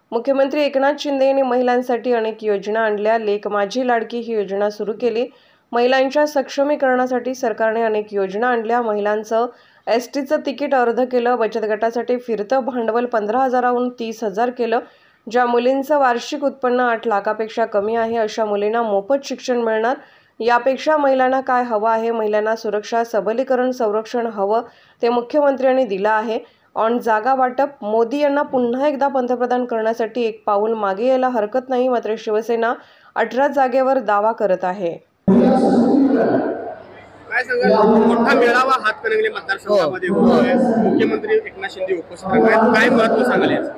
मुख्यमंत्री एकनाथ शिंदे यांनी महिलांसाठी अनेक योजना आणल्या। लेक माझी लाडकी ही योजना सुरू केली। महिलांच्या सक्षमीकरणासाठी सरकारने अनेक योजना आणल्या। महिलांचं एसटीचं तिकीट अर्ध केलं। बचत गटासाठी फिरतं भांडवल 15,000हून 30,000 केलं। ज्या मुलींचं वार्षिक उत्पन्न 8 लाखापेक्षा कमी आहे अशा मुलींना मोफत शिक्षण मिळणार। यापेक्षा महिलांना काय हवं आहे? महिलांना सुरक्षा, सबलीकरण, संरक्षण हवं ते मुख्यमंत्र्यांनी दिलं आहे। ऑन जागा वाटप, मोदी यांना पुन्हा एकदा पंतप्रधान करण्यासाठी एक पाऊल मागे यायला हरकत नाही। मात्र शिवसेना 18 जागेवर दावा करत आहे। काय सांगाल? मोठा मेळावा हातकणंगले मतदारसंघामध्ये होतोय। मुख्यमंत्री एकनाथ शिंदे उपस्थित आहेत, काय महत्त्व सांगाल याचं?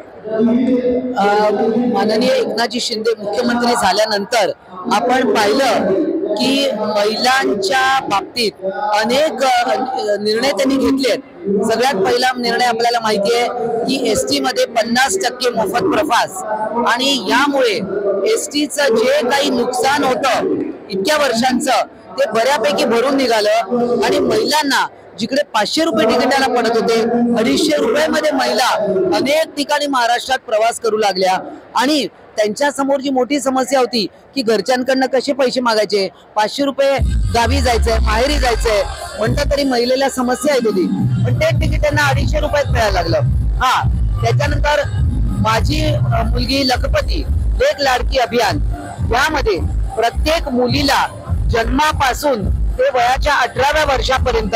माननीय एकनाथजी शिंदे मुख्यमंत्री झाल्यानंतर आपण पाहिलं की महिलांच्या बाबतीत अनेक निर्णय त्यांनी घेतलेत। सगळ्यात पहिला निर्णय आपल्याला माहिती आहे की एसटी मध्ये 50% मोफत प्रवास, आणि यामुळे एसटीचं जे काही नुकसान होतं इतक्या वर्षांचं ते बऱ्यापैकी भरून निघालं। आणि महिलांना जिकडे 500 रुपये तिकिटाला पडत होते, 250 रुपयामध्ये महिला अनेक ठिकाणी महाराष्ट्रात प्रवास करू लागल्या। आणि त्यांच्या समोर जी मोठी समस्या होती की घरच्यांकडनं कसे पैसे मागायचे, 500 रुपये गावी जायचंय, माहेरी जायचंय म्हणतात तरी महिलेला समस्या येत होती, पण ते तिकीट त्यांना 250 रुपयात मिळायला लागलं। त्याच्यानंतर माझी मुलगी लखपती लेक लाडकी अभियान, यामध्ये प्रत्येक मुलीला जन्मापासून ते वयाच्या 18व्या वर्षापर्यंत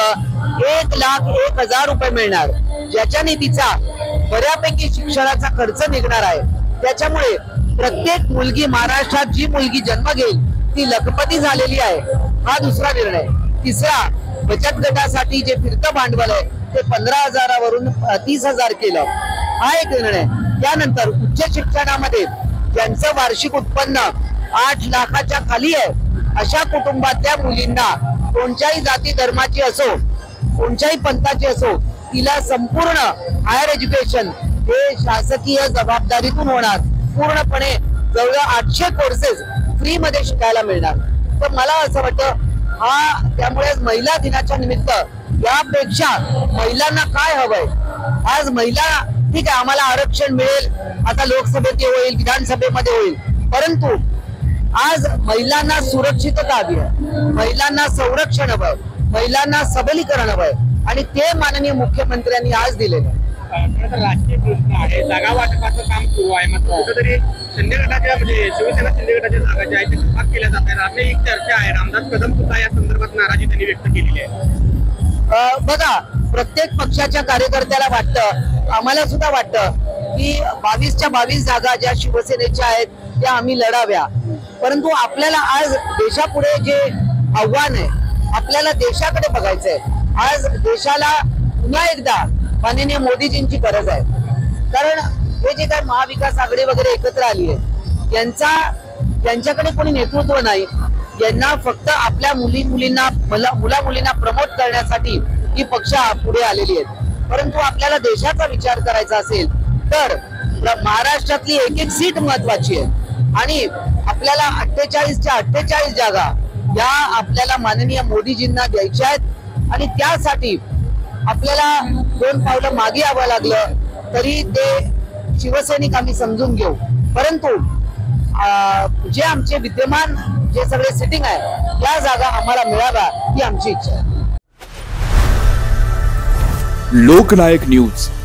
1,01,000 रुपये मिळणार, ज्याच्याने तिचा बऱ्यापैकी शिक्षणाचा खर्च निघणार आहे। त्याच्यामुळे प्रत्येक मुलगी महाराष्ट्रात जी मुलगी जन्म घेईल ती लखपती झालेली आहे, हा दुसरा निर्णय। तिसरा, बचत गटासाठी जे फिरतं भांडवल आहे ते 15,000वरून 30,000 केलं, हा एक निर्णय। त्यानंतर उच्च शिक्षणामध्ये ज्यांचं वार्षिक उत्पन्न 8 लाखाच्या खाली आहे अशा कुटुंबातल्या मुलींना, कोणत्याही जाती धर्माची असो, कोणत्याही पंथाची असो, तिला संपूर्ण हायर एज्युकेशन हे शासकीय जबाबदारीतून होणार। पूर्णपणे जवळ 800 कोर्सेस फ्री मध्ये शिकायला मिळणार। तर मला असं वाटतं त्यामुळे महिला दिनाच्या निमित्त यापेक्षा महिलांना काय हवंय? आज महिला ठीक आहे, आम्हाला आरक्षण मिळेल, आता लोकसभेत होईल, विधानसभेमध्ये होईल, परंतु आज महिलांना सुरक्षितता हवी आहे, महिलांना संरक्षण हवंय, महिलांना सबलीकरण हवंय, आणि ते माननीय मुख्यमंत्र्यांनी आज दिलेलं आहे। राजकीय प्रश्न आहे, जागा वाटपाचं काम सुरू आहे, मात्र कुठेतरी शिंदे गटाच्या म्हणजे शिवसेना शिंदे गटाच्या जागा ज्या आहेत त्या कपात केल्या जात आहेत। आपली एक चर्चा आहे, रामदास कदम सुद्धा या संदर्भात नाराजी त्यांनी व्यक्त केलेली आहे। बघा, प्रत्येक पक्षाच्या कार्यकर्त्याला वाटतं, आम्हाला सुद्धा वाटतं की 22च्या 22 जागा ज्या शिवसेनेच्या आहेत त्या आम्ही लढाव्या, परंतु आपल्याला आज देशापुढे जे आव्हान आहे, आपल्याला देशाकडे बघायचंय। आज देशाला पुन्हा एकदा माननीय मोदीजींची गरज आहे, कारण हे जे काय महाविकास आघाडी वगैरे एकत्र आली आहे यांच्याकडे कोणी नेतृत्व नाही, यांना फक्त आपल्या मुलींना प्रमोट करण्यासाठी ही पक्ष पुढे आलेली आहेत। परंतु आपल्याला देशाचा विचार करायचा असेल तर महाराष्ट्रातली एक सीट महत्वाची आहे, आणि आपल्याला 48च्या 48 जागा या आपल्याला माननीय मोदीजींना द्यायच्या आहेत। आणि त्यासाठी आपल्याला 2 पावलं मागे यावं लागलं तरी ते शिवसैनिक आम्ही समजून घेऊ, परंतु जे आमचे विद्यमान जे सगळे सिटिंग आहे त्या जागा आम्हाला मिळाव्या ही आमची इच्छा आहे। लोकनायक न्यूज